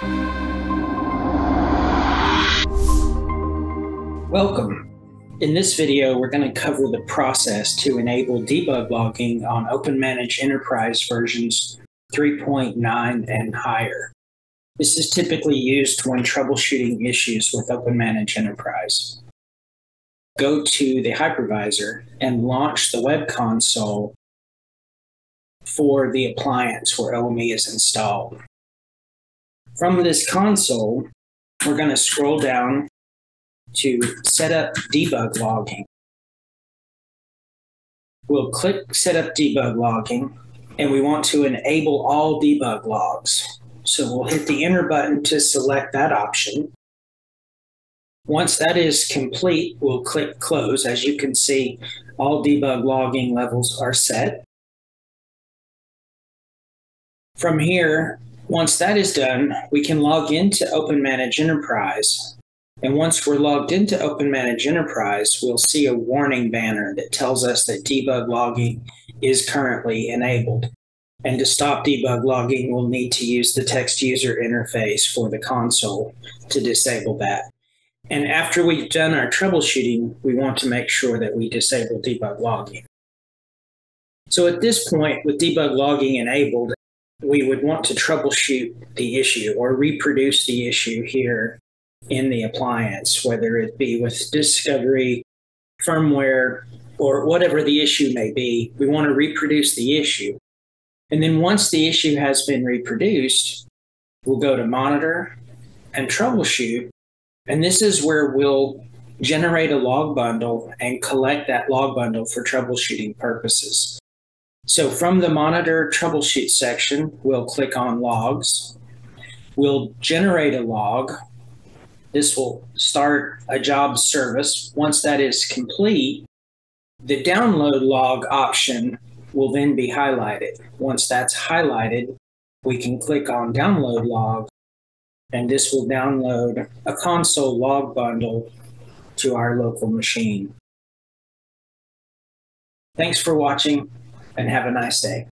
Welcome. In this video, we're going to cover the process to enable debug logging on OpenManage Enterprise versions 3.9 and higher. This is typically used when troubleshooting issues with OpenManage Enterprise. Go to the hypervisor and launch the web console for the appliance where OME is installed. From this console, we're going to scroll down to set up debug logging. We'll click set up debug logging, and we want to enable all debug logs. So we'll hit the enter button to select that option. Once that is complete, we'll click close. As you can see, all debug logging levels are set. From here, once that is done, we can log into OpenManage Enterprise. And once we're logged into OpenManage Enterprise, we'll see a warning banner that tells us that debug logging is currently enabled. And to stop debug logging, we'll need to use the text user interface for the console to disable that. And after we've done our troubleshooting, we want to make sure that we disable debug logging. So at this point, with debug logging enabled, we would want to troubleshoot the issue or reproduce the issue here in the appliance, whether it be with discovery, firmware, or whatever the issue may be. We want to reproduce the issue. And then once the issue has been reproduced, we'll go to Monitor and Troubleshoot. And this is where we'll generate a log bundle and collect that log bundle for troubleshooting purposes. So from the Monitor Troubleshoot section, we'll click on Logs. We'll generate a log. This will start a job service. Once that is complete, the download log option will then be highlighted. Once that's highlighted, we can click on download log, and this will download a console log bundle to our local machine. Thanks for watching, and have a nice day.